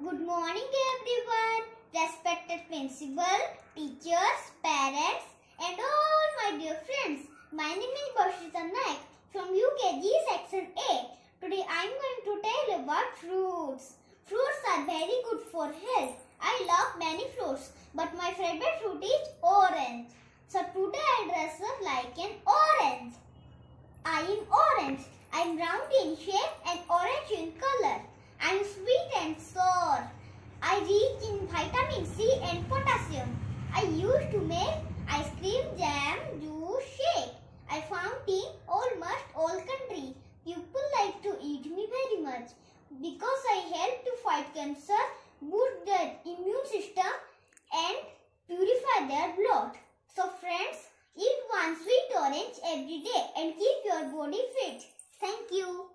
Good morning everyone, respected principal, teachers, parents and all my dear friends. My name is Bashita Naik from UKG section A. Today I am going to tell about fruits. Fruits are very good for health. I love many fruits but my favorite fruit is orange. So today I dress up like an orange. I am orange. I am round in shape and orange in color. I am sweet and sour. I rich in vitamin C and potassium. I used to make ice cream, jam, juice, shake. I found in almost all countries. People like to eat me very much because I help to fight cancer, boost their immune system and purify their blood. So friends, eat one sweet orange every day and keep your body fit. Thank you.